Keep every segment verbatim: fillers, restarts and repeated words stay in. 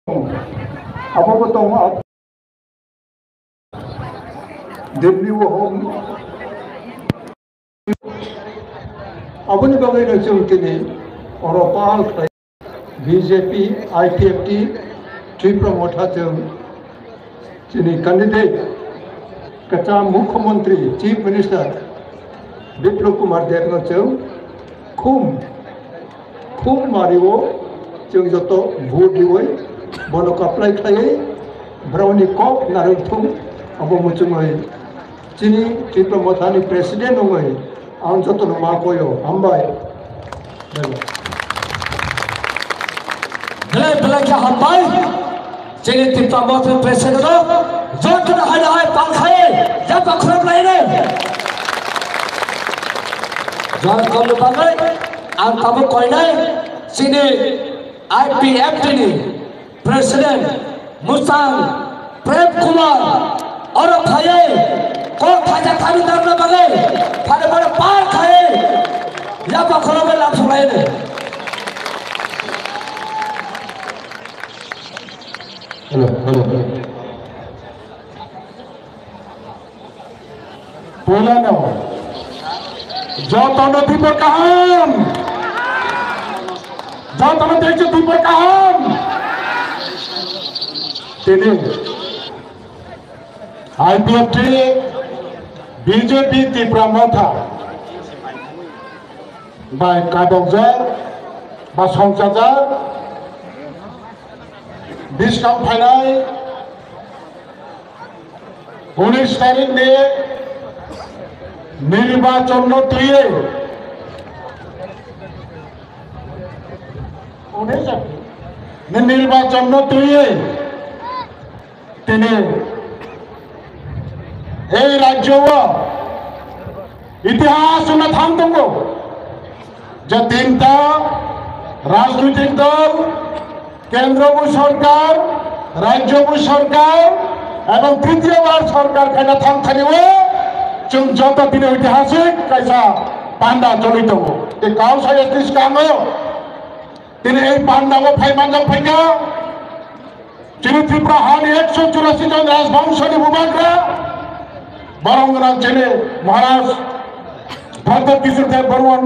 Apa betul maaf W Home apa ni bagai macam kini orang B J P I P F T Tripura Motha jeng jadi candidate kata Mukhyamantri Chief Minister Biplab Kumar Dev jeng kum kum mariwo jeng joto vote diwoi bono apply khai brownie kop narithum abo muchumai chini Tripura Motha ni president ongai ang joto no ma koyo ambai Bela bela kya hambai chini Tripura Motha president ro joto na hada hai pan khaye jab akhram lai ne jan kom no bangai ang tamu koi nai chini I P F T ni President Musang Prem Kumar और खाए को खाजा खाने दाम ना बगे खाने बड़े पार खाए या बखरों में लाभ सुनाए ने हेलो हेलो बोला ना जो तो दीपक कहां जो तो देखो दीपक कहां तेरे I P F T B J P Tripura Motha by Kadokjar by Songchajar discount phainai उन्नीस तारीख में निर्वाचन न दिए उन्नीस निर्वाचन न दिए तेने এই রাজ্য ইতিহাস না থামতঙ্গ যে তিনটা রাজনৈতিক দল কেন্দ্রীয় সরকার রাজ্য সরকার এবং তৃতীয়বার সরকার কেনা থাম থাকবে जों যত দিন ঐতিহাসিক কাইসা পান্ডা চলিত এই কাউসাই এসটিস কাঙ্গ তিনি এই পান্ডাও ফাইমানজাম ফাইকা যিনি ত্রিপুরা হানি একশো চুরাশি জন রাজবংশী ভূভাগরা बरंगना जिले महाराज भरत किशोर देव बर्मन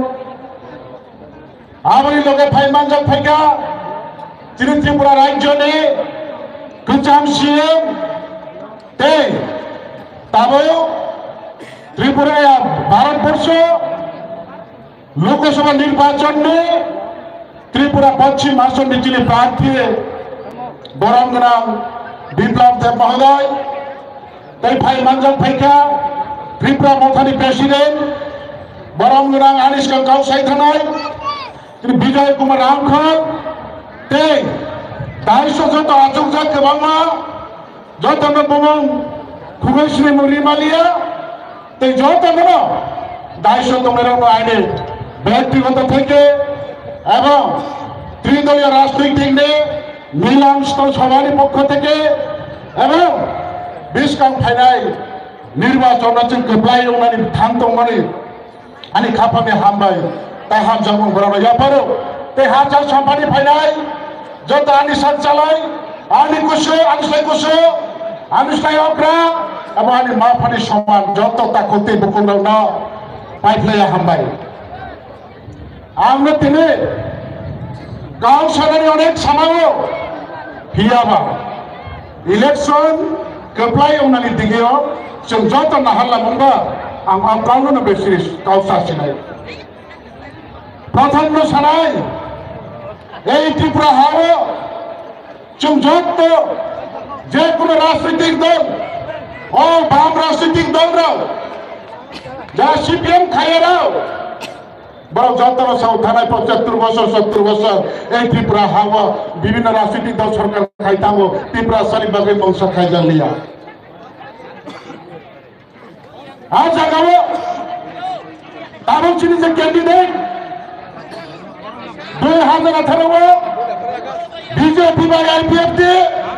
आबरी लोगे फाइमानजाम फाइका जिनि त्रिपुरा राज्य ने गोजाम सीएम ते ताबो त्रिपुरा भारतवर्ष लोकसभा निर्वाचन में त्रिपुरा पश्चिम आसन जिले प्रार्थी बरंगना बिप्लब देव महोदय Tay Faimmanjam Faika, Tripura Motha ni President, Baranggerang Anis Kang Kausai Thanai, Bijay Kumar Ramkhar, Tay, Daisho Joto Achuk Jat Kebangma, Joto no Bumong, Khugeshri Murimalia, Tay Joto no, Daisho Tomerang no Aine, ব্যক্তিগত থেকে এবং ত্রিদলীয় রাজনৈতিক নিয়ে মিলাংশ সভার পক্ষ থেকে এবং বিশকাং ফাইনাই নির্বাচন আছে গোপ্লাই ওনানি থামতো মানে আনি খাপামে হামবাই তাই হাম জামু বরাবর ইয়াপারো তে হাজার সম্পানি ফাইনাই যত আনি সঞ্চালয় আনি কুশো আনিসলাই কুশো আনিসলাই অগ্রা এবং আনি মাফানি সমান যত তা করতে বকুলরাও না পাইফলাই হামবাই আমরা তিনি গাঁও সরকারি অনেক সামাও হিয়াবা ইলেকশন Keplai unani tigeo, जों joto nahala mungba, ang ang kalu na besiris kausa sinai. Pratham no sanai, ei Tripura haro, जों joto, je kuno rajnaitik dol, o bam rajnaitik dol rao, ja C P M khaya rao, বড় যত সাউথানায় পঁচাত্তর বছর সত্তর বছর এই ত্রিপুরা হাওয়া বিভিন্ন রাজনৈতিক দল সরকার খাইতাম ত্রিপুরা শরীফবাগে বংশ খাই জানলিয়া আর জাগাবো তারও চিনি যে ক্যান্ডিডেট দুই হাজার আঠারো বিজেপি বা আইপিএফটি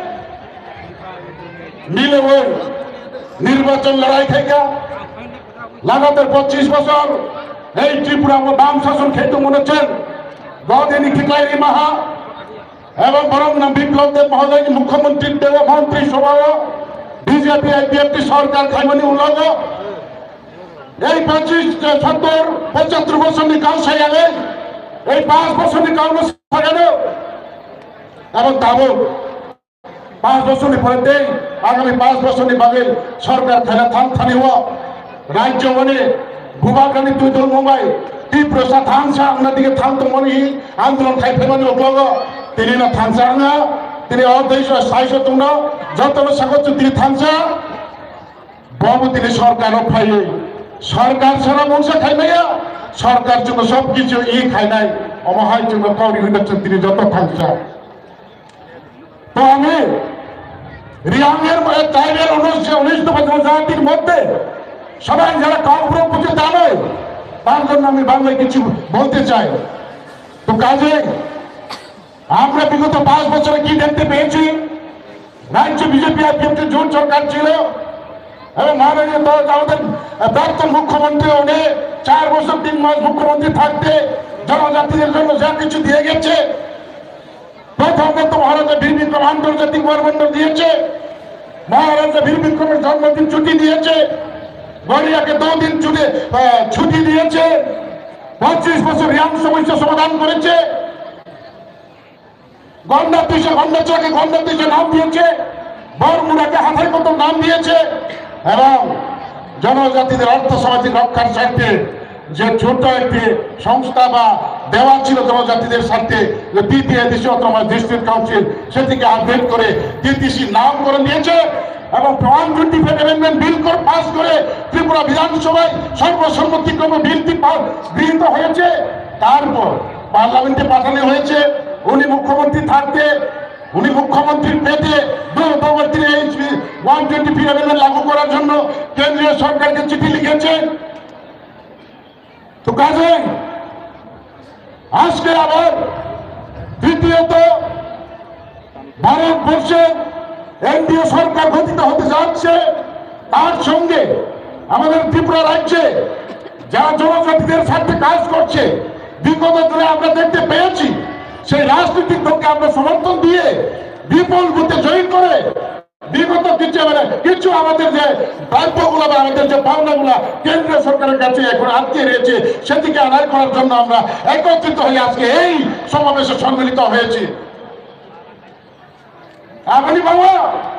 মিলে ওই নির্বাচন লড়াই থেকে লাগাতার পঁচিশ বছর এই ত্রিপুরা বাম শাসন খেতে মনে হচ্ছেন গদিনী খিকলাইরি মাহা এবং বরং নাম বিপ্লব দেব মহোদয় মুখ্যমন্ত্রী দেব মন্ত্রী সভা বিজেপি আইপিএফটি সরকার খাইমানি উল্লঙ্ঘ এই পঁচিশ সত্তর পঁচাত্তর বছর কাল সাইয়ালে এই পাঁচ বছর কাল সাজানো এবং তাবো পাঁচ বছর পরে দেই আগামী পাঁচ বছর বাদে সরকার খেলা থান থানি হওয়া রাজ্য বনে ভূভাগানি দুই দল মুম্বাই তীব্রসা থানসা আমরা দিকে থানতো মনে আন্দোলন খাই ফেমানি উঠল তিনি না থানসা আঙা তিনি অর্ধেশ সাইশ তোমরা যত সাগর তিনি থানসা বাবু তিনি সরকার ফাই সরকার সারা বংশ খাই নাইয়া সরকার জন্য সবকিছু ই খাই নাই অমহায় জন্য কাউরি হইতেছেন তিনি যত থানসা তো আমি রিয়াংয়ের ট্রাইবের উনিশ জাতির মধ্যে সবাই যারা কাউপুর পুজো তা নয় তার জন্য আমি বাংলায় কিছু বলতে চাই তো কাজে আমরা বিগত পাঁচ বছরে কি দেখতে পেয়েছি রাজ্য বিজেপি আইপিএফটি জোট সরকার ছিল এবং মাননীয় আমাদের প্রাক্তন মুখ্যমন্ত্রী উনি চার বছর তিন মাস মুখ্যমন্ত্রী থাকতে জনজাতিদের জন্য যা কিছু দিয়ে গেছে প্রথমত মহারাজা বীর বিক্রম আন্তর্জাতিক বিমানবন্দর দিয়েছে মহারাজা বীর বিক্রমের জন্মদিন ছুটি দিয়েছে গড়িয়াকে দুদিন ছুটি ছুটি দিয়েছে পঁচিশ বছর রিয়াং সমস্যা সমাধান করেছে গন্ডা দিশে গন্ডাচকে গন্ডা দিশে নাম দিয়েছে বরমুড়াকে হাতের মতো নাম দিয়েছে এবং জনজাতিদের অর্থ সামাজিক রক্ষার স্বার্থে যে ছোট একটি সংস্থা বা দেওয়া ছিল জনজাতিদের স্বার্থে যে তৃতীয় দেশীয় তোমার ডিস্ট্রিক্ট কাউন্সিল সেটিকে আপডেট করে টিটিসি নাম করে দিয়েছে এবং one twenty five amendment bill করে পাস করে ত্রিপুরা বিধানসভায় সর্বসম্মতিক্রমে বিলটি গৃহীত হয়েছে তারপর পার্লামেন্টে পাঠানো হয়েছে উনি মুখ্যমন্ত্রী থাকতে উনি মুখ্যমন্ত্রী পেতে দূরবর্তী এই ওয়ান টোয়েন্টি ফাইভ অ্যামেন্ডমেন্ট লাগু করার জন্য কেন্দ্রীয় সরকারকে চিঠি লিখেছেন তো কাজে আজকে আবার তৃতীয়ত ভারতবর্ষে এনডিএ সরকার গঠিত হতে যাচ্ছে তার সঙ্গে আমাদের ত্রিপুরা রাজ্যে যারা জনজাতিদের স্বার্থে কাজ করছে বিগত দিনে আমরা দেখতে পেয়েছি সেই রাজনৈতিক দলকে আমরা সমর্থন দিয়ে বিপুল ভোটে জয়ী করে বিগত কিছু মানে কিছু আমাদের যে প্রাপ্যগুলো বা আমাদের যে পাওনাগুলো কেন্দ্রীয় সরকারের কাছে এখন আটকে রয়েছে সেটিকে আদায় করার জন্য আমরা একত্রিত হয়ে আজকে এই সমাবেশে সম্মিলিত হয়েছি আপনি বাবা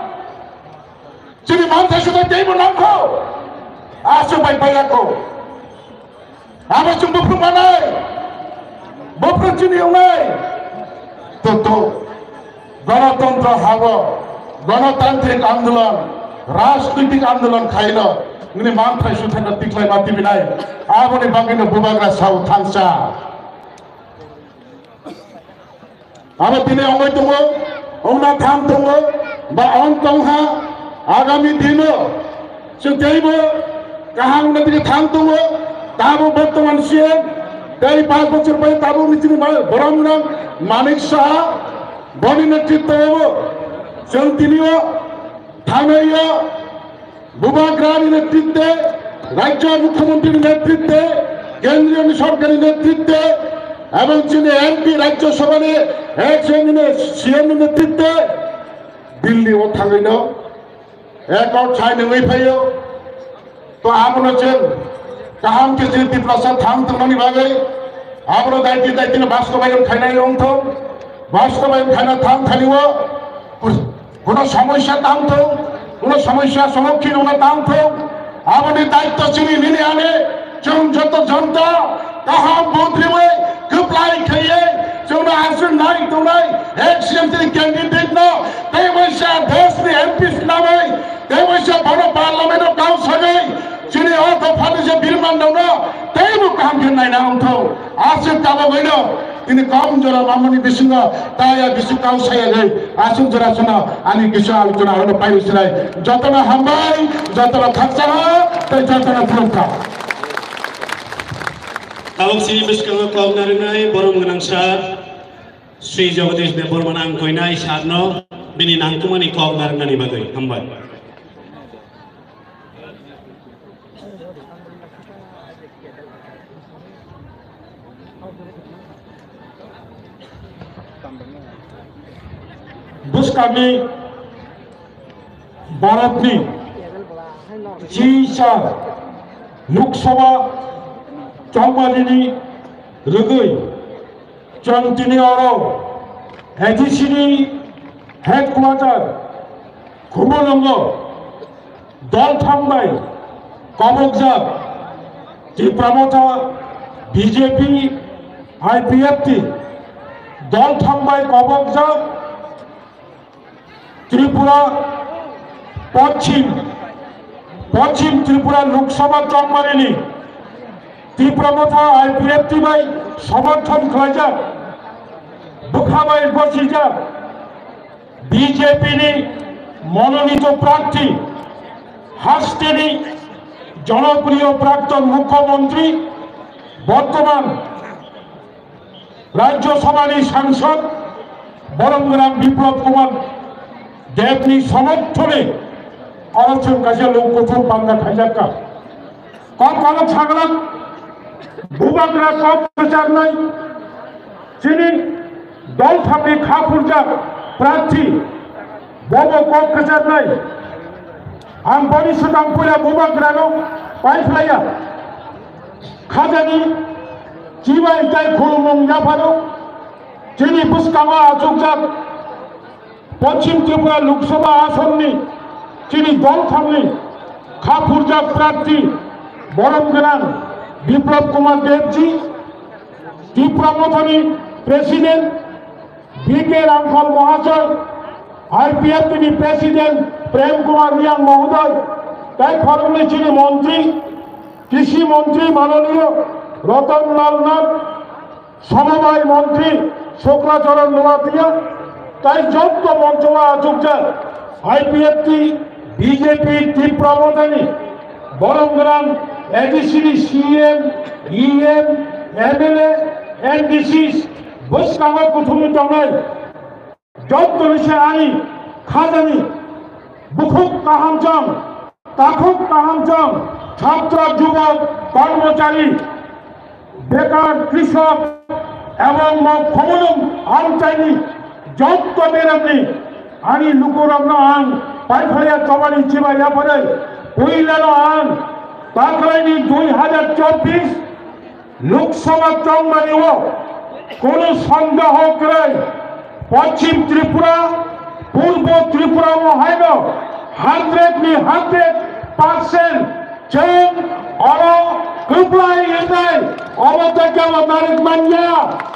চিনি মানুষের সাথে দেব রাখো আসো ভাই ভাই রাখো আমার চুম্বক বানায় বপর চিনিও নাই তো তো গণতন্ত্র হাব গণতান্ত্রিক আন্দোলন রাজনৈতিক আন্দোলন খাইল উনি মান খাই সুথাকা তিকলাই মাতিবি নাই আপনি বাঙিনো বুবাগরা সাউ থানসা আমার দিনে অময় দङ औना थाम दङ बा अन दंहा आगामी दिन जों त्यहीबो काहा उना दिके थाम दङ ताबो बर्तमान सिएम त्यही पाँच बछर भए ताबो मिथिनि बरमना मानिक शाह बनि नेतृत्व जों तिनियो थानैयो बुबाग्रानि नेतृत्वे राज्य मुख्यमंत्री नेतृत्वे केंद्रीय सरकारी नेतृत्वे এবং যিনি এমপি রাজ্যসভার এক সিএম নেতৃত্বে দিল্লি ও থাকইন এক ছাই নই ফাইও তো আমরা চেন কাহাম কে যে প্রসাদ থাম তমনি বাগৈ আমরা দায়িত্ব দায়িত্ব বাস্তবায়ন খাইনাই অংথ বাস্তবায়ন খাইনা থাম খালিও কোন সমস্যা দাম তো কোন সমস্যা সম্মুখীন হওয়া দাম তো আমাদের দায়িত্ব চিনি নিয়ে আনে যত জনতা কাহাম মন্ত্রী Apply kaya, so na answer nine to nine. Action the candidate no. They will say this the M P namai. They will say bana parliament of council. Chini auto policy birman no no. They will come to nine down to. Ask kaba bueno. Ini kaum jora mamani bisinga. Taya bisu council ay. Ask jora suna. Ani kisah alutuna hono payu silai. Jatana hambai, jatana thaksaha, tay jatana thukka. Awak sini bersama kaum naringai borom genangsa Sri Jagadish de Bormanang koinai sarno bini nangkumani kaum narangani bagai hambai. बुसकानि भारतनि जिसा लोकसभा चौमारिनि रगै जों दिनै हराव एडिसिनि हेडक्वार्टार खुमोलंगो दल थांबाय कबकजाब त्रिपुरामथा BJP IPFT दल थांबाय कबकजाब त्रिपुरा पश्चिम पश्चिम त्रिपुरा लोकसभा चौमारिनि त्रिपुरामथा आईपीएफटी बाय समर्थन खालामजाक बुखाबाय बसिजाक बीजेपी नि मनोनीत प्रार्थी हास्टेनी जनप्रिय प्राक्तन मुख्यमंत्री बर्तमान राज्यसभा सांसद बरमग्राम विप्लव कुमार देवनी समर्थने आलोचन कासे लोक कठोर बांगा खाइजाका कम कलक छागलाक बुबाग्रा कप प्रचार নাই যিনি दल थामनि खाफुरजा प्रार्थी बबो कप प्रचार নাই आं बनि सुदां फैला बुबाग्रानो पाइफ्लाया खाजानि जिबाय जाय खुलुमं जाफानो যিনি बुसकाङा आजुगजाक पश्चिम त्रिपुरा लोकसभा आसननि যিনি दल थामनि खाफुरजा प्रार्थी बरमग्राम विप्लव कुमार देवजी त्रिपुरामथानि प्रेसिडेंट बीके रामफल महाशय आईपीएफ प्रेसिडेंट प्रेम कुमार रियां महोदय तई फलने যিনি मंत्री कृषि मंत्री माननीय रतन लाल नाथ समवाय मंत्री शुक्लाचरण नोवातिया तई जत मंचवा आजुगजा आईपीएफ बीजेपी त्रिपुरामथानि बरमग्राम एडिसिनि सीएम ईएम एमएलए एनडीसी बुसकाङा कुथुमनि दंनाय जत्तनिसे आनि खाजानि बुखुक काहामजों ताखुक काहामजों छात्र युवक कर्मचारी बेकार कृषक एवं खमलम आमचाइनि जत्त बेरामनि आनि लुकुरमनो आं पाइफाया चबानि चिबा याफारै पहिलानो आं ताकलाइनि दुई हजार चौबीस लोकसभा चौमारिओ कोनो सन्देह करे पश्चिम त्रिपुरा पूर्व त्रिपुरा होइन हान्ड्रेड नि हान्ड्रेड पार्सेंट जों अरो गोब्लाय एनाय अबदायकाव नारेग मानिया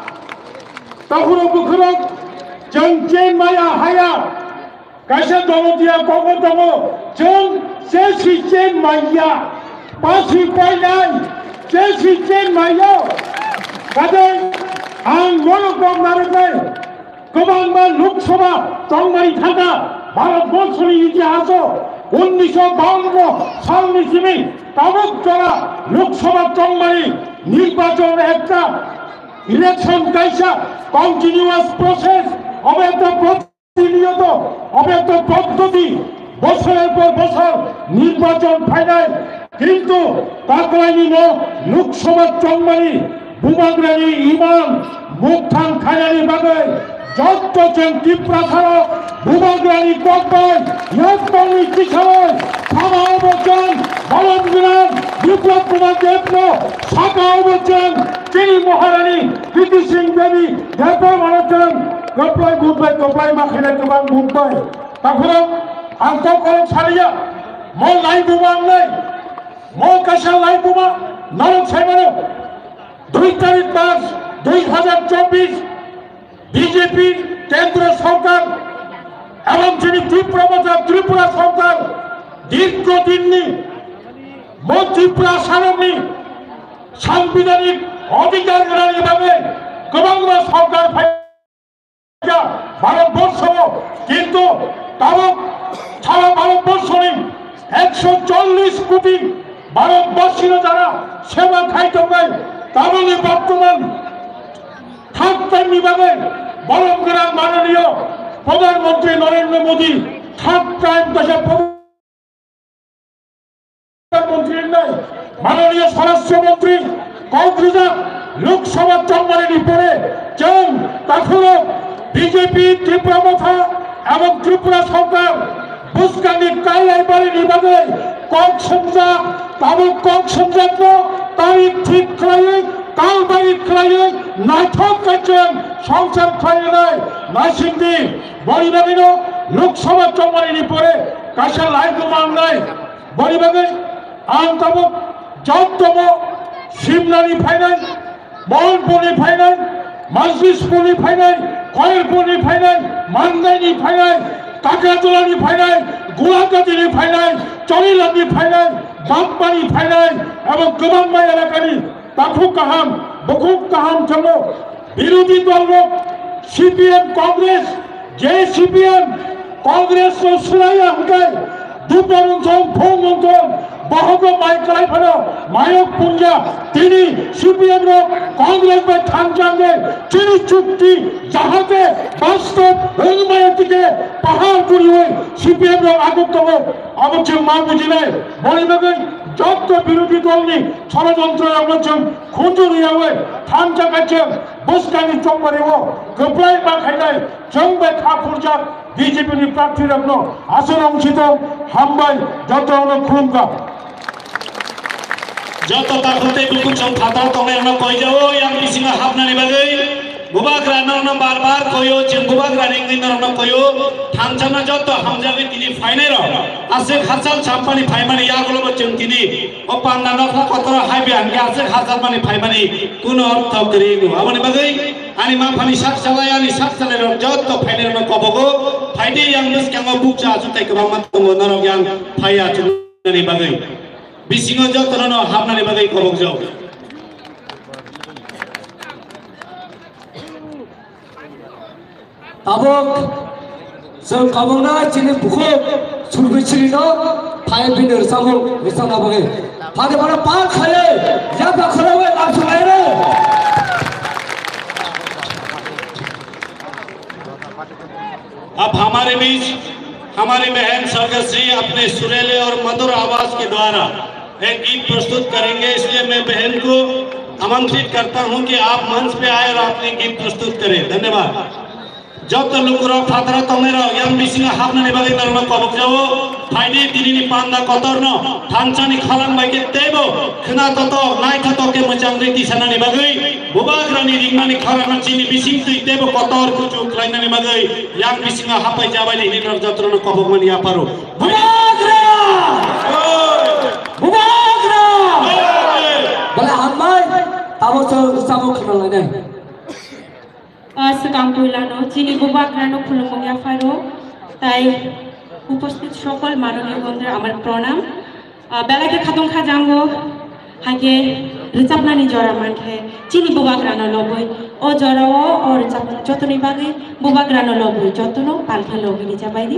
तखुरो बुखुरो जों जेन माया हाया कासे दमदिया गगन दङ जों जेसि जेन माया पासि पाइनाय जेसि जेन माया कादै आं मुलुगाव नारेगनाय गोबां लोकसभा चौमारि थाखा भारतवर्षनि इतिहासाव उन्नीस सौ बावन सालनिसिमै ताबुक जरा लोकसभा चौमारि निर्वाचन একটা ইলেকশন কাইসা কন্টিনিউয়াস প্রসেস অব্যাহত প্রতিনিয়ত অব্যাহত পদ্ধতি বছরের পর বছর নির্বাচন ফাইনাল কিন্তু কাকরাইনি লোকসভা চৌমারি বুবাগ্রানি ইমান মুখথান খাইনানি বাগে যত যেন ত্রিপুরা ছাড়া বুবাগ্রানি ককবাই ইয়াতনি কিশোর থামাও বচন বরমগ্রাম বিপ্লব কুমার দেবন সাকাও বচন চিনি মহারানী কৃতি সিং দেবী দেবর মানচন গপ্লাই বুবাই গপ্লাই মাখিলে গোবাং বুবাই তারপরে আন্তকল ছাড়িয়া মো লাই বুবাং নাই মো কাশা লাই বুবা নরক সাইমানো দুই তারিখ মার্চ দুই হাজার চব্বিশ बीजेपी केंद्र सरकार एवं যিনি ত্রিপুরা ত্রিপুরা সরকার দীর্ঘদিননি ত্রিপুরা সারণী সাংবিধানিক অধিকার ভাবে গোবাং সরকার ভারতবর্ষ কিন্তু তাবক সারা ভারতবর্ষনি একশো চল্লিশ কোটি ভারতবর্ষীরা যারা সেবা খাইতে পায় তাহলে বর্তমান থার্ড বিভাগে বরমগ্রাম মাননীয় প্রধানমন্ত্রী নরেন্দ্র মোদী থার্ড টাইম দেশে প্রধানমন্ত্রী নাই মাননীয় স্বরাষ্ট্রমন্ত্রী কৌদ্রিজা লোকসভা চৌমারিনি পরে যেমন তারপরে বিজেপি ত্রিপুরা মথা এবং ত্রিপুরা সরকার বুসকানি কাইলাই বাড়ি নিবাদে কক সংযা তাবুক কক সংযা তারিখ ঠিক খাইয়ে কাল বাড়ি খাইয়ে নাইঠক কাছেন সংসার খাইয়ে নাই নাইসিংদি বড়িবাগিন লোকসভা চমারিনি পরে কাছে লাইক মামলায় বড়িবাগে আম তাবুক যতম শিবনানি ফাইনাল মোহনপুরি ফাইনাল মজলিসপুরি ফাইনাল কয়েরপুরি ফাইনাল মান্দাইনি ফাইনাল কাকড়াতলানি ফাইনাল গোলাকাতিনি ফাইনাল চরিলানি ফাইনাল বামপানি ফাইনাল এবং গোবাংবাই এলাকানি বাফু কাহাম বকুব কাহাম চলো বিরোধী দল সিপিএম কংগ্রেস যে সিপিএম কংগ্রেস ও সুরাইয়া হুকাই দুপর অঞ্চল ফোন অঞ্চল বহগ মাইকাই ফেলো মায়ক পুঞ্জা তিনি সিপিএম কংগ্রেস বা থানচাঙ্গে চিনি চুক্তি যাহাতে বাস্তব রংমায়ের দিকে পাহাড় করি হয়ে সিপিএম আগতম অবশ্যই মা বুঝিলে বলিবাগে যত বিরোধী দল নি ষড়যন্ত্র অবশ্যই খুঁজুরি হবে থানচা কাছে বসকানি চম্বরে ও গোপ্লাই বা খাইলাই জংবে খাপুরজা বিজেপি প্রার্থী রত্ন আসন অংশিত হামবাই যত হলো খুলকা যত তাকুতে বুকুম সং ফাতাও তংনাই না কই যাও yang bisinga habnani bagai gubak rana na bar bar koyo chen gubak rani ngin na koyo thanchana joto hamjabe tini fainai ro ase khasal champani phaimani ya gulo chen tini o panna nokla kotara haibe ange ase khasal mani phaimani kuno ortho kri no amani bagai ani ma phani sak salai ani sak salai ro joto fainai na kobogo faide yang mus kanga bukcha ajutai kama tongo narok yang phaya chuni bagai bisingo joto no habnani bagai kobok jau tabok जों kabongna chini bukhok surbichiri no phai binir samung misana bage phade bana pa khale ya ba kharawe la chulai re अब हमारे बीच हमारी बहन स्वर्गश्री अपने सुरीले और मधुर आवाज के द्वारा एक गीत प्रस्तुत करेंगे इसलिए मैं बहन को आमंत्रित करता हूं कि आप मंच पे आए और अपने गीत प्रस्तुत करें धन्यवाद जब तो लुकुरो फातरा तमेरो yang bisinga habnani bagai narma kobok jawo फाइदे दिनिनि पान्दा कतरनो थानसानि खालाम बायके तेबो खना ततो नाय ततो के मचां रेति सानानि बागै बुबाग्रानि रिंगनानि खालाम चिनि बिसिं तुइ तेबो कतर कुचु क्लाइनानि बागै yang bisinga हापाय जाबायनि हिलिनर जत्रनो कबक मानि आपारो बुबाग्रा बुबाग्रा bala hammai tabo samu khnalanai sekarang puilano chini bubagrano khulumongya faro tai উপস্থিত সকল মাননীয় বন্ধুরা আমার প্রণাম বেলাকে খাতং খাজাঙ্গো হাগে রিচাপনানি জরা মানখে চিনি বুবাগ্রানো লবই ও জরাও ও রিচাপ যতনি বাগে বুবাগ্রানো লবই যতনো পালখা লগি রিচাপাইদি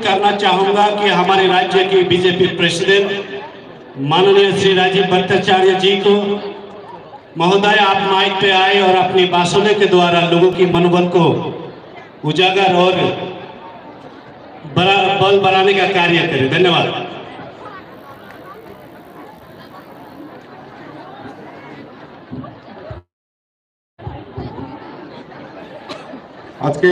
करना चाहूंगा कि हमारे राज्य के बीजेपी प्रेसिडेंट माननीय श्री राजीव भट्टाचार्य जी को, महोदय आप माइक पे आए और अपनी भाषणों के द्वारा लोगों की मनोबल को उजागर और बड़ा बल बढ़ाने का कार्य करें। धन्यवाद। আজকে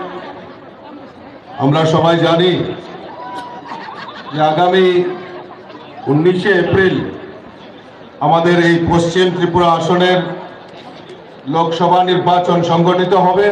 আমরা সবাই জানি যে আগামী উনিশে এপ্রিল আমাদের এই পশ্চিম ত্রিপুরা আসনের লোকসভা নির্বাচন সংগঠিত হবে।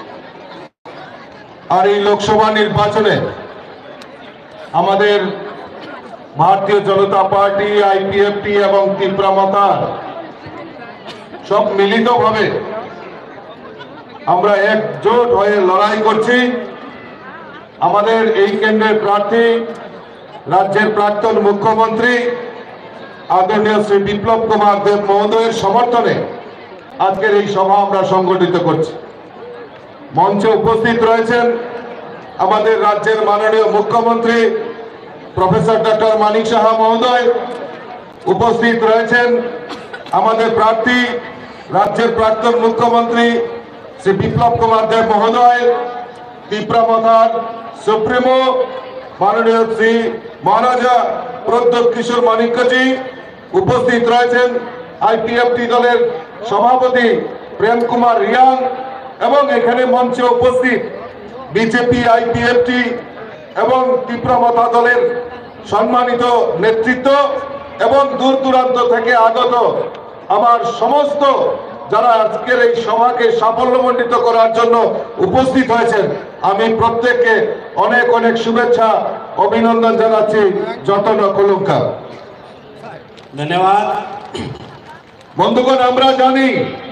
আর এই লোকসভা নির্বাচনে আমাদের ভারতীয় জনতা পার্টি, আইপিএফটি এবং ত্রিপুরা মাতার সব মিলিতভাবে আমরা একজোট হয়ে লড়াই করছি। আমাদের এই কেন্দ্রের প্রার্থী রাজ্যের প্রাক্তন মুখ্যমন্ত্রী আদরণীয় শ্রী বিপ্লব কুমার দেব মহোদয়ের সমর্থনে আজকের এই সভা আমরা সংগঠিত করছি। মঞ্চে উপস্থিত রয়েছেন আমাদের রাজ্যের মাননীয় মুখ্যমন্ত্রী প্রফেসর ডক্টর মানিক সাহা মহোদয়, উপস্থিত রয়েছেন আমাদের প্রার্থী রাজ্যের প্রাক্তন মুখ্যমন্ত্রী শ্রী বিপ্লব কুমার দেব মহোদয়, ত্রিপুরা মাতার সুপ্রিমো মাননীয় শ্রী মহারাজা প্রদ্যোৎ কিশোর মানিক্যজি, উপস্থিত রয়েছেন আইপিএফটি দলের সভাপতি প্রেম কুমার রিয়াং এবং এখানে মঞ্চে উপস্থিত বিজেপি, আইপিএফটি এবং ত্রিপুরা মাতা দলের সম্মানিত নেতৃত্ব এবং দূর দূরান্ত থেকে আগত আমার সমস্ত যারা আজকের এই সভাকে সাফল্যমণ্ডিত করার জন্য উপস্থিত হয়েছেন, আমি প্রত্যেককে অনেক অনেক শুভেচ্ছা অভিনন্দন জানাচ্ছি। যতন কলঙ্কা। धन्यवाद। বন্ধুগণ, আমরা জানি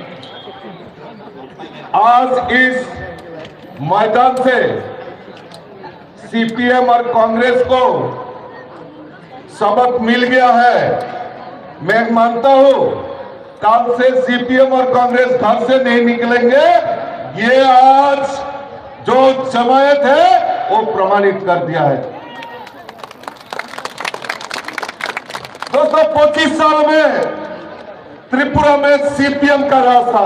आज इस मैदान से सीपीएम और कांग्रेस को सबक मिल गया है। मैं मानता हूं कल से सीपीएम और कांग्रेस घर से नहीं निकलेंगे। ये आज जो जमायत है वो प्रमाणित कर दिया है। दोस्तों, पच्चीस साल में त्रिपुरा में सीपीएम का राज था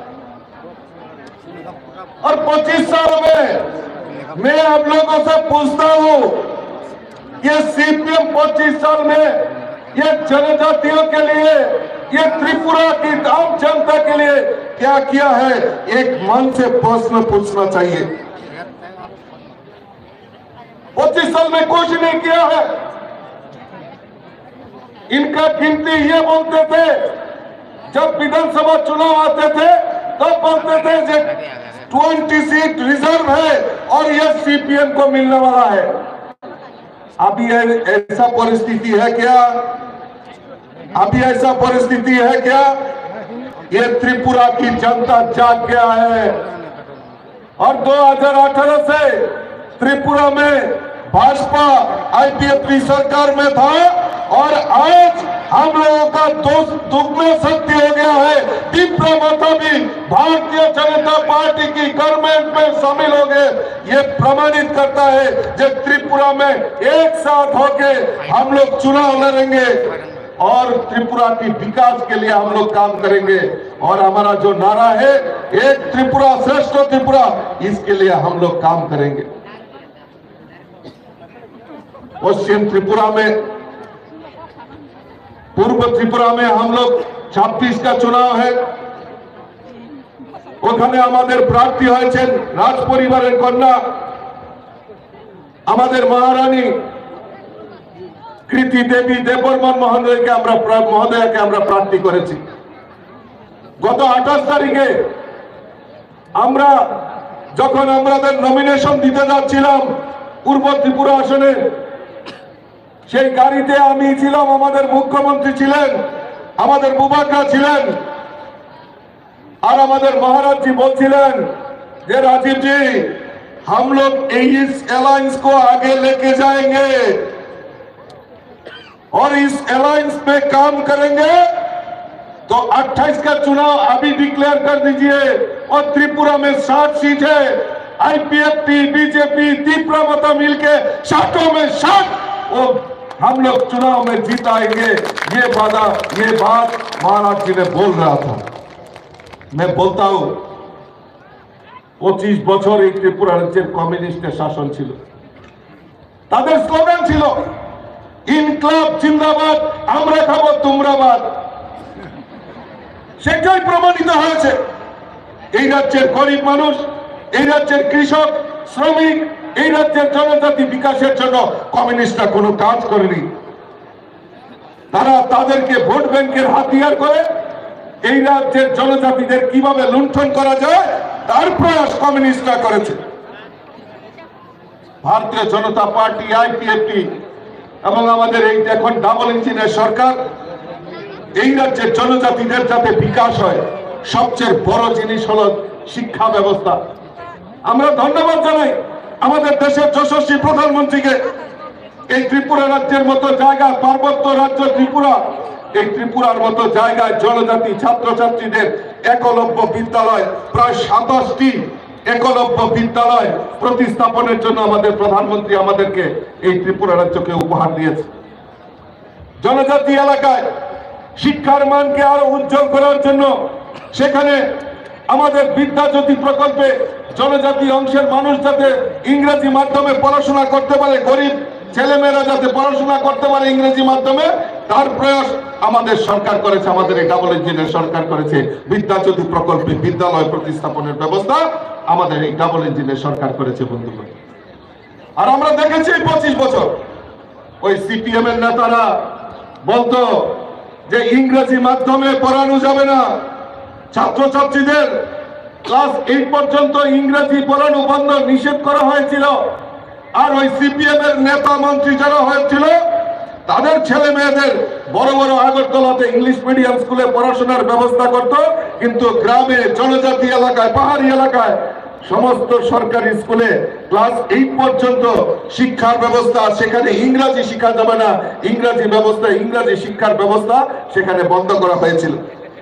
और पच्चीस साल में मैं आप लोगों से पूछता हूं, ये सीपीएम पच्चीस साल में ये जनजातियों के लिए, ये त्रिपुरा की आम जनता के लिए क्या किया है? एक मन से प्रश्न पूछना चाहिए। पच्चीस साल में कुछ नहीं किया है। इनका गिनती ये बोलते थे, जब विधानसभा चुनाव आते थे तब बोलते थे कि ट्वेंटी सीट रिजर्व है और ये सीपीएम को मिलने वाला है। अभी ऐसा परिस्थिति है क्या? अभी ऐसा परिस्थिति है क्या? ये त्रिपुरा की जनता जाग गया है और दो हज़ार अठारह से त्रिपुरा में भाजपा आईपीएफटी सरकार में था और आज हम लोगों का दोस्त दुगना शक्ति हो गया है। त्रिपुरा माता भी भारतीय जनता पार्टी की गवर्नमेंट में शामिल हो गए। ये प्रमाणित करता है कि त्रिपुरा में एक साथ होके हम लोग चुनाव लड़ेंगे और त्रिपुरा की विकास के लिए हम लोग काम करेंगे। और हमारा जो नारा है एक त्रिपुरा श्रेष्ठ त्रिपुरा, इसके लिए हम लोग काम करेंगे। पश्चिम त्रिपुरा में, पूर्व त्रिपुरा में हम लोग छब्बीस का चुनाव है। ওখানে আমাদের প্রার্থী হয়েছেন রাজ পরিবারের কন্যা আমাদের মহারানী কৃতি দেবী দেববর্মন মহোদয়কে আমরা মহোদয়াকে আমরা প্রার্থী করেছি। গত আঠাশ তারিখে আমরা যখন আমাদের নমিনেশন দিতে যাচ্ছিলাম পূর্ব ত্রিপুরা আসনে, সেই গাড়িতে আমি ছিলাম, আমাদের মুখ্যমন্ত্রী ছিলেন, আমাদের বুবাকরা ছিলেন और हमारे महाराज जी बोलছিলেন যে राजीव जी हम लोग इस अलायंस को आगे लेके जाएंगे और इस अलायंस में काम करेंगे। तो अट्ठाईस का चुनाव अभी डिक्लेयर कर दीजिए और त्रिपुरा में सात सीट है आईपीएफटी, बीजेपी, तीपरा मता मिलके सातों में सात वो हम लोग चुनाव में जीताएंगे, ये वादा, ये बात महाराज जी ने बोल रहा था। मैं बोलता हूं पच्चीस बছর এই ত্রিপুরা রাজ্যের কমিউনিস্টের শাসন ছিল, তাদের স্লোগান ছিল ইনকলাব জিন্দাবাদ, আমরা খাবো তোমরাবাদ। সেটাই প্রমাণিত হয়েছে। এই রাজ্যের গরিব মানুষ, এই রাজ্যের কৃষক, শ্রমিক, এই রাজ্যের জনজাতি বিকাশের জন্য কমিউনিস্টরা কোনো কাজ করেনি। তারা তাদেরকে ভোট ব্যাংকের হাতিয়ার করে এই রাজ্যের জনজাতিদের কিভাবে লুণ্ঠন করা যায় তার প্রয়াস কমিউনিস্টরা করেছে। ভারতীয় জনতা পার্টি, আইপিএফটি এবং আমাদের এই এখন ডাবল ইঞ্জিনের সরকার এই রাজ্যের জনজাতিদের যাতে বিকাশ হয়, সবচেয়ে বড় জিনিস হলো শিক্ষা ব্যবস্থা। আমরা ধন্যবাদ জানাই আমাদের দেশের যশস্বী প্রধানমন্ত্রীকে। এই ত্রিপুরা রাজ্যের মতো জায়গা, পার্বত্য রাজ্য ত্রিপুরা, এই ত্রিপুরার মতো জায়গায় জনজাতি ছাত্রছাত্রীদের একলব্য বিদ্যালয়, প্রায় সাতাশটি একলব্য বিদ্যালয় প্রতিস্থাপনের জন্য আমাদের প্রধানমন্ত্রী আমাদেরকে এই ত্রিপুরা রাজ্যকে উপহার দিয়েছে। জনজাতি এলাকায় শিক্ষার মানকে আরো উজ্জ্বল করার জন্য সেখানে আমাদের বিদ্যাজ্যোতি প্রকল্পে জনজাতি অংশের মানুষ যাতে ইংরেজি মাধ্যমে পড়াশোনা করতে পারে, গরিব ছেলেমেয়েরা যাতে পড়াশোনা করতে পারে ইংরেজি মাধ্যমে, তার প্রয়াস আমাদের সরকার করেছে, আমাদের এই ডাবল ইঞ্জিনের সরকার করেছে। বিদ্যাজ্যোতি প্রকল্পে বিদ্যালয় প্রতিস্থাপনের ব্যবস্থা আমাদের এই ডাবল ইঞ্জিনের সরকার করেছে বন্ধুগণ। আর আমরা দেখেছি পঁচিশ বছর ওই সিপিএম এর নেতারা বলতো যে ইংরেজি মাধ্যমে পড়ানো যাবে না, ছাত্রছাত্রীদের ক্লাস এইট পর্যন্ত ইংরেজি পড়ানো বন্ধ, নিষেধ করা হয়েছিল। আর ওই সিপিএম এর নেতা মন্ত্রী যারা হয়েছিল তাদের ছেলে মেয়েদের বড় বড় আগরতলাতে ইংলিশ মিডিয়াম স্কুলে পড়াশোনার ব্যবস্থা করত, কিন্তু গ্রামে জনজাতি এলাকায় পাহাড়ি এলাকায় সমস্ত সরকারি স্কুলে ক্লাস এইট পর্যন্ত শিক্ষার ব্যবস্থা, সেখানে ইংরেজি শিক্ষা যাবে না, ইংরেজি ব্যবস্থা ইংরেজি শিক্ষার ব্যবস্থা সেখানে বন্ধ করা হয়েছিল।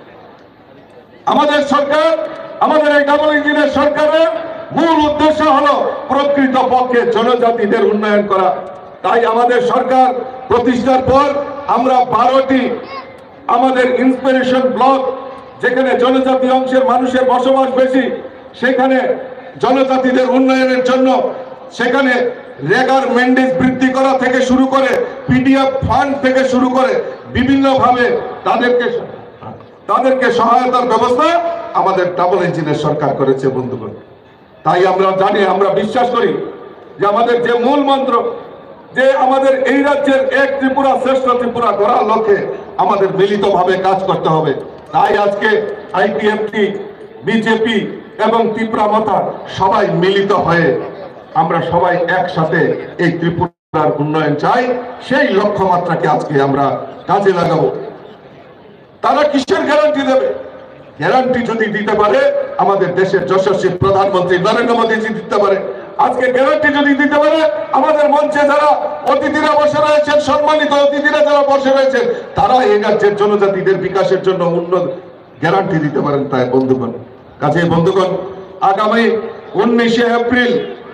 আমাদের সরকার, আমাদের এই ডাবল ইঞ্জিনের সরকারের মূল উদ্দেশ্য হলো প্রকৃত পক্ষে জনজাতিদের উন্নয়ন করা। তাই আমাদের সরকার প্রতিষ্ঠার পর আমরা বারোটি আমাদের ইন্সপিরেশন ব্লক, যেখানে জনজাতি অংশের মানুষের বসবাস বেশি, সেখানে জনজাতিদের উন্নয়নের জন্য সেখানে রেগার মেন্ডেজ বৃদ্ধি করা থেকে শুরু করে পিডিএফ ফান্ড থেকে শুরু করে বিভিন্নভাবে তাদেরকে তাদেরকে সহায়তার ব্যবস্থা আমাদের ডাবল ইঞ্জিনের সরকার করেছে বন্ধুগণ। তাই আমরা জানি, আমরা বিশ্বাস করি যে আমাদের যে মূল মন্ত্র, যে আমাদের এই রাজ্যের এক ত্রিপুরা শ্রেষ্ঠ ত্রিপুরা গড়ার লক্ষ্যে আমাদের মিলিতভাবে কাজ করতে হবে। তাই আজকে আইপিএফটি, বিজেপি এবং ত্রিপুরা মাতা সবাই মিলিত হয়ে আমরা সবাই একসাথে এই ত্রিপুরার উন্নয়ন চাই, সেই লক্ষ্যমাত্রাকে আজকে আমরা কাজে লাগাবো। তারা কিসের গ্যারান্টি দেবে? গ্যারান্টি যদি দিতে পারে আমাদের দেশের যশস্বী প্রধানমন্ত্রী নরেন্দ্র মোদীজি দিতে পারে। আজকে গ্যারান্টি যদি দিতে পারে আমাদের মঞ্চে যারা অতিথিরা বসে রয়েছেন, সম্মানিত অতিথিরা যারা বসে রয়েছেন, তারা এই রাজ্যের জনজাতিদের বিকাশের জন্য উন্নত গ্যারান্টি দিতে পারেন। তাই বন্ধুগণ, কাজে বন্ধুগণ, আগামী উনিশে এপ্রিল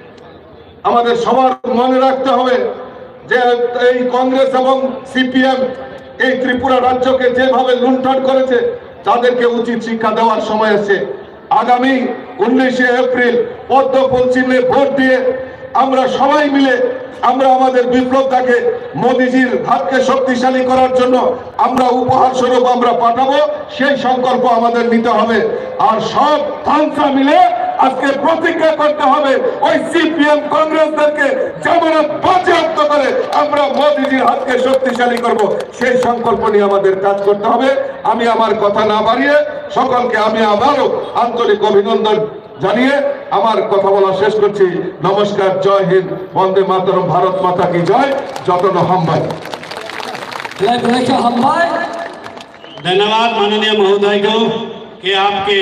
আমাদের সবার মনে রাখতে হবে যে এই কংগ্রেস এবং সিপিএম এই ত্রিপুরা রাজ্যকে যেভাবে লুণ্ঠন করেছে, তাদেরকে উচিত শিক্ষা দেওয়ার সময় এসেছে। আগামী উনিশে এপ্রিল পদ্ম ফুল চিহ্নে ভোট দিয়ে আমরা সবাই মিলে আমরা আমাদের বিপ্লবটাকে মোদিজির হাতকে শক্তিশালী করার জন্য আমরা উপহার স্বরূপ আমরা পাঠাবো, সেই সংকল্প আমাদের নিতে হবে। আর সব থানসা মিলে আজকে প্রতিজ্ঞা করতে হবে ওই সিপিএম কংগ্রেসদেরকে জামানত বাজেয়াপ্ত করে আমরা মোদিজির হাতকে শক্তিশালী করব, সেই সংকল্প নিয়ে আমাদের কাজ করতে হবে। আমি আমার কথা না বাড়িয়ে সকলকে আমি আবারও আন্তরিক অভিনন্দন জানিয়ে আমার কথা বলা শেষ করছি। नमस्कार, जय हिंद, वंदे मातरम, भारत माता की जय। जतन हम भाई धन्यवाद माननीय महोदय को कि आपके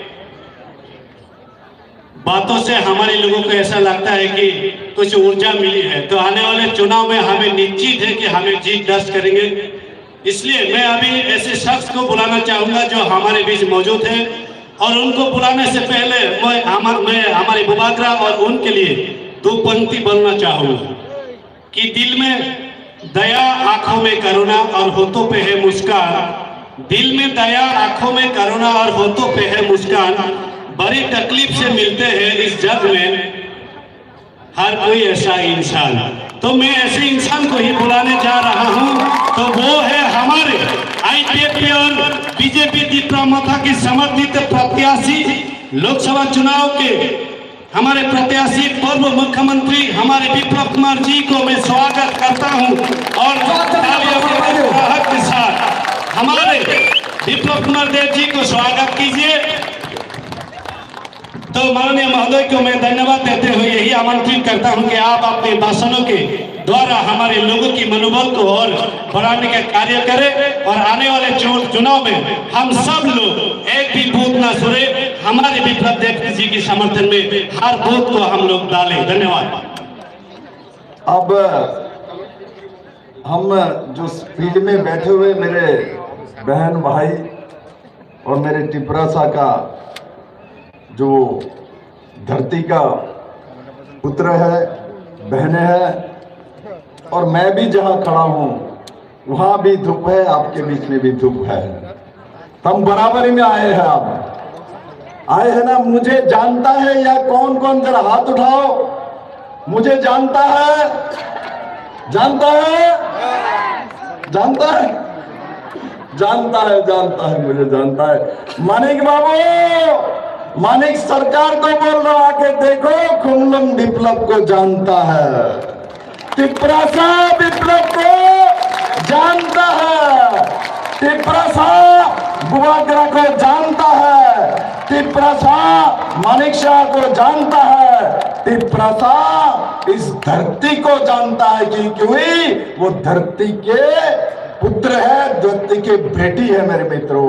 बातों से हमारे लोगों को ऐसा लगता है कि कुछ ऊर्जा मिली है, तो आने वाले चुनाव में हमें निश्चित है कि हमें जीत दर्ज करेंगे। इसलिए मैं अभी ऐसे शख्स को बुलाना चाहूंगा जो हमारे बीच मौजूद है, और उनको बुलाने से पहले मैं हम, मैं हमारे बुबागरा और उनके लिए दो पंक्ति बोलना चाहूँगा कि दिल में दया, आंखों में करुणा और होठों पे है मुस्कान। दिल में दया, आंखों में करुणा और होठों पे है मुस्कान। बड़ी तकलीफ से मिलते हैं इस जग में हर कोई ऐसा इंसान। तो मैं ऐसे इंसान को ही बुलाने जा रहा हूं, तो वो है हमारे आईपीएफ और बीजेपी त्रिपुरा के समर्थित प्रत्याशी लोकसभा चुनाव के हमारे प्रत्याशी पूर्व मुख्यमंत्री हमारे विप्लव कुमार जी को मैं स्वागत करता हूं और तालियों के बड़ाहट के साथ हमारे विप्लव कुमार देव जी को स्वागत कीजिए। तो माननीय महोदय को मैं धन्यवाद देते हुए यही आमंत्रित करता हूं कि आप अपने भाषणों के द्वारा हमारे लोगों की मनोबल को और बढ़ाने का कार्य करें और आने वाले चुनाव में हम सब लोग एक भी बूथ ना छोड़े, हमारे विप्लव देव जी के समर्थन में हर बूथ को हम लोग डालें। धन्यवाद। अब हम जो फील्ड में बैठे हुए मेरे बहन भाई और मेरे टिपरासा का जो धरती का पुत्र है, बहने हैं, और मैं भी जहां खड़ा हूं वहां भी धूप है, आपके बीच में भी धूप है। हम बराबरी में आए हैं। आप आए हैं ना? मुझे जानता है या कौन कौन, जरा हाथ उठाओ। मुझे जानता है, जानता है, जानता है, जानता है, जानता है, मुझे जानता है। मानिक बाबू, मानिक सरकार को बोल रहा आके देखो, खुमलम विप्लव को जानता है, टिपरासा विप्लव को जानता है, टिपरासा बुबागरा को जानता है, टिपरासा मानिक शाह को जानता है, टिपरासा इस धरती को जानता है कि क्यों वो धरती के पुत्र है, धरती के बेटी है। मेरे मित्रों,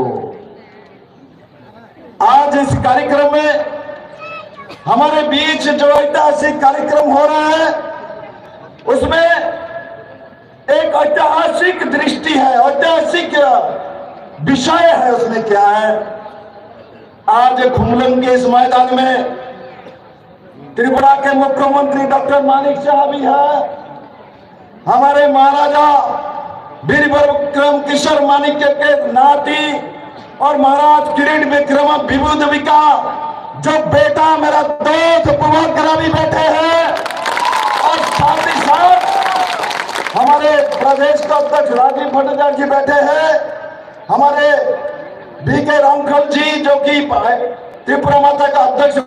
आज इस कार्यक्रम में हमारे बीच जो ऐतिहासिक कार्यक्रम हो रहा है उसमें एक ऐतिहासिक दृष्टि है, ऐतिहासिक विषय है। उसमें क्या है? आज खुमलम के इस मैदान में त्रिपुरा के मुख्यमंत्री डॉक्टर मानिक शाह भी है, हमारे महाराजा वीर विक्रम किशोर मानिक्य के नाती और महाराज किरीट विक्रम विभुदेविका जो बेटा मेरा दोस्त बुबागरा भी बैठे हैं, और साथ ही साथ हमारे प्रदेश का अध्यक्ष राजीव भट्टाचार्य जी बैठे हैं, हमारे बी के रामखल जी जो कि त्रिपुरा माता का अध्यक्ष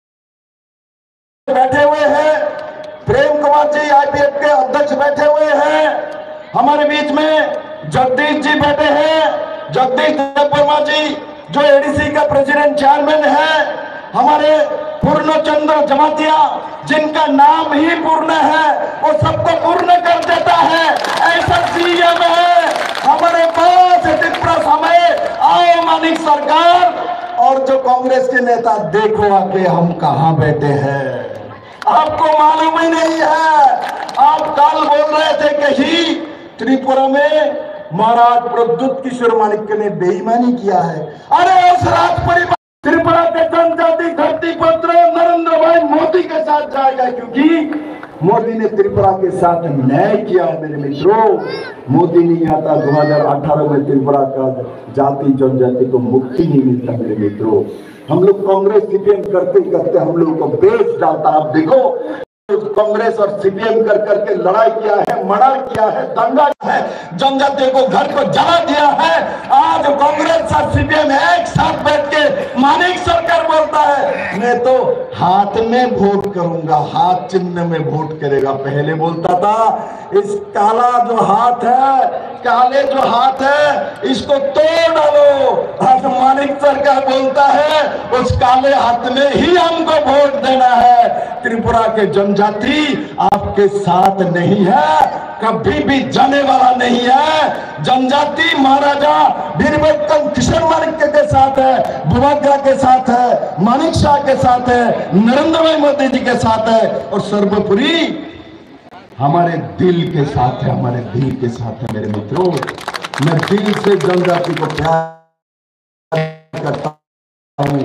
बैठे हुए हैं, प्रेम कुमार जी आईपीएफ के अध्यक्ष बैठे हुए हैं, हमारे बीच में जगदीश जी बैठे हैं, जगदीश देववर्मा जी जो एडीसी का प्रेसिडेंट चेयरमैन है, हमारे पूर्ण चंद्र जमातिया जिनका नाम ही पूर्ण है, वो सबको पूर्ण कर देता है, ऐसा सीएम है हमारे पास त्रिपुरा समय। आओ मानिक सरकार और जो कांग्रेस के नेता, देखो आके हम कहां बैठे हैं, आपको मालूम ही नहीं है। आप कल बोल रहे थे कहीं त्रिपुरा में महाराज प्रद्युत किशोर मानिक्य ने बेईमानी किया है। अरे उस राज परिवार त्रिपुरा के जनजाति धरती पुत्र नरेंद्र भाई मोदी के साथ जाएगा, क्योंकि मोदी ने त्रिपुरा के साथ न्याय किया है। मेरे मित्रों, मोदी नहीं आता दो हजार अठारह में त्रिपुरा का जाति जनजाति को मुक्ति नहीं मिलता। मेरे मित्रों, हम लोग कांग्रेस सीपीएम करते करते हम लोग को बेच डालता। आप देखो, कांग्रेस और सीपीएम कर करके लड़ाई किया है, मर्डर किया है, दंगा किया है, जनजातियों को घर को जला दिया है। आज कांग्रेस और सीपीएम एक साथ बैठ के मानिक सरकार बोलता है मैं तो हाथ में वोट करूंगा, हाथ चिन्ह में वोट करेगा। पहले बोलता था इस काला जो हाथ है, काले जो हाथ है, इसको तोड़ डालो। आज मानिक सरकार बोलता है उस काले हाथ में ही हमको वोट देना है। त्रिपुरा के जनजाति आपके साथ नहीं है, कभी भी जाने वाला नहीं है। जनजाति महाराजा वीर विक्रम किशोर मानिक्य के साथ है, बुबागरा के साथ है, मानिक शाह के साथ है, नरेंद्र भाई मोदी जी के साथ है, और सर्वोपरि हमारे दिल के साथ है, हमारे दिल के साथ है। मेरे मित्रों, मैं दिल से जनजाति को प्यार करता हूं।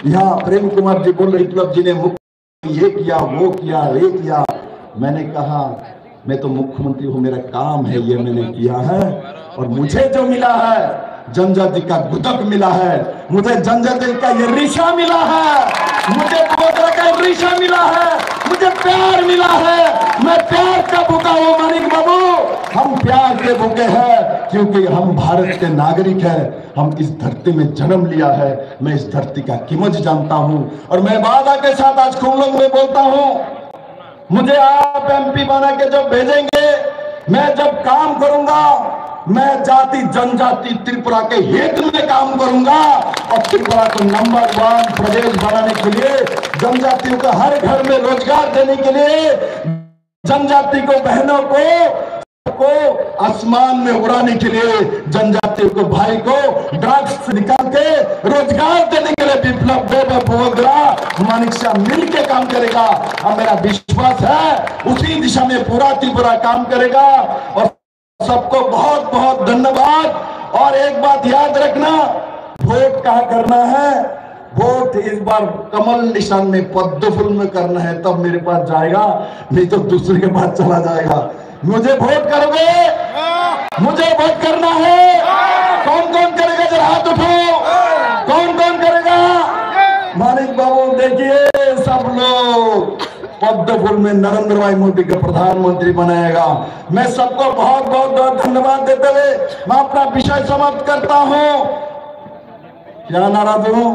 यहाँ प्रेम कुमार जी बोल रहे विप्लव जी ने मुख्य ये किया वो किया ये किया। मैंने कहा मैं तो मुख्यमंत्री हूँ, मेरा काम है ये मैंने किया है। और मुझे जो मिला है जनजाति का गुदक मिला है, मुझे जनजाति का ये रिशा मिला है, मुझे गोदरा का रिशा मिला है, मुझे प्यार मिला है। मैं प्यार का भूखा हूँ मानिक बाबू, हम प्यार के भूखे हैं क्योंकि हम भारत के नागरिक हैं। हम इस धरती में जन्म लिया है, मैं इस धरती का कीमत जानता हूँ। और मैं वादा के साथ आज खूब लोग में बोलता हूँ, मुझे आप एमपी बना के जब भेजेंगे, मैं जब काम करूंगा मैं जाति जनजाति त्रिपुरा के हित में काम करूंगा और त्रिपुरा को नंबर वन प्रदेश बनाने के लिए, जनजातियों को हर घर में रोजगार देने के लिए, जनजाति को बहनों को को आसमान में उड़ाने के लिए, जनजातियों को भाई को ड्रग्स से निकाल के रोजगार देने के लिए विप्लव देव बोगरा मानिक शाह मिल के काम करेगा। और मेरा विश्वास है उसी दिशा में पूरा त्रिपुरा काम करेगा। और सबको बहुत बहुत धन्यवाद। और एक बात याद रखना, वोट कहाँ करना है, वोट इस बार कमल निशान में पद्म फूल में करना है, तब मेरे पास जाएगा, नहीं तो दूसरे के पास चला जाएगा। मुझे वोट करोगे, मुझे वोट करना है। कौन कौन करेगा जरा हाथ उठाओ, कौन कौन करेगा। मानिक बाबू देखिए सब लोग पद्म फूल में नरेंद्र भाई मोदी का प्रधानमंत्री बनाएगा। मैं सबको बहुत बहुत बहुत धन्यवाद देते हुए मैं अपना विषय समाप्त करता हूं। क्या नारा दूं?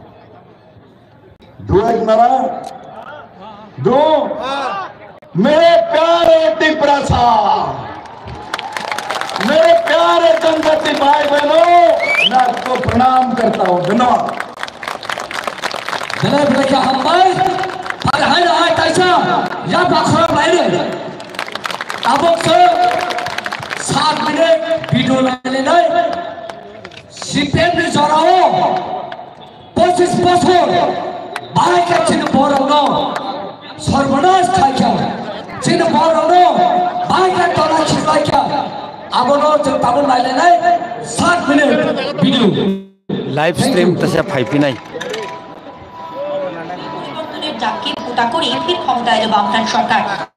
दो एक नारा दो। मेरे प्यारे त्रिपुरा साहब, मेरे प्यारे जनजाति भाई बहनों, मैं आपको प्रणाम करता हूं। धन्यवाद। अब सात मिनट वीडियो लाने सीपीएम ने जराओ पच्चीस बছর बाइक चिन्ह बरौनो सर्वनाश खाइया चिन्ह बरौनो बाइक तला खिलाइया अब नो तब लाइले सात मिनट वीडियो लाइव स्ट्रीम तसे फाइपी নাই जाके পুতা করে ফির ক্ষমতায় এলো বামফ্রন্ট সরকার।